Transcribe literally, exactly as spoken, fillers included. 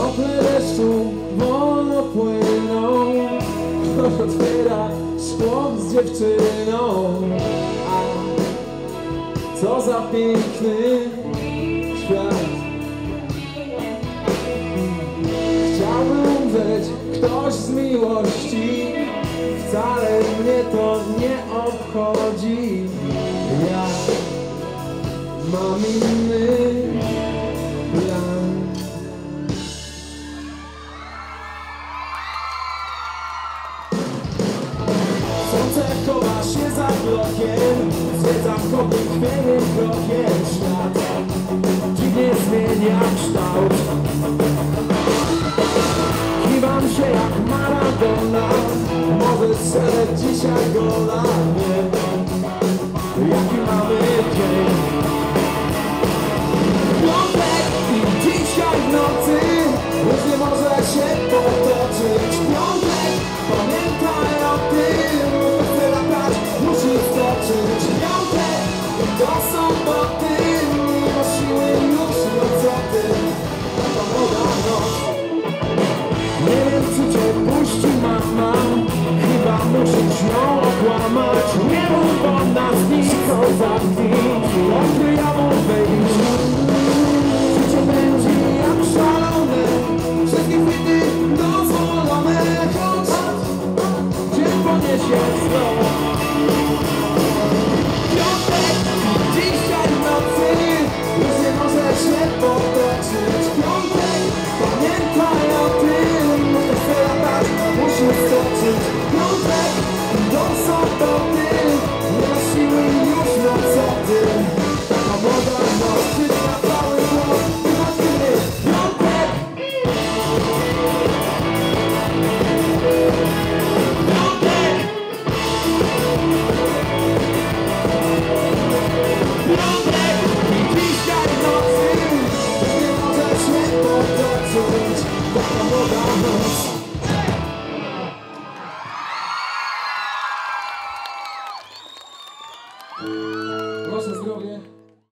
Krople deszczu wolno płyną, ktoś otwiera szkło z dziewczyną. A co za piękny świat. Chciałbym umrzeć ktoś z miłości, wcale mnie to nie obchodzi. Ja mam inny plan. Słońce chowa się za blokiem, zwiedzam kobiet chwiejnym krokiem. Świat dziwnie zmienia kształt. Kiwam się jak Maradona, może strzelę dzisiaj gola. Jaki mamy dzień. Piątek i dzisiaj w nocy już nie może się potoczyć.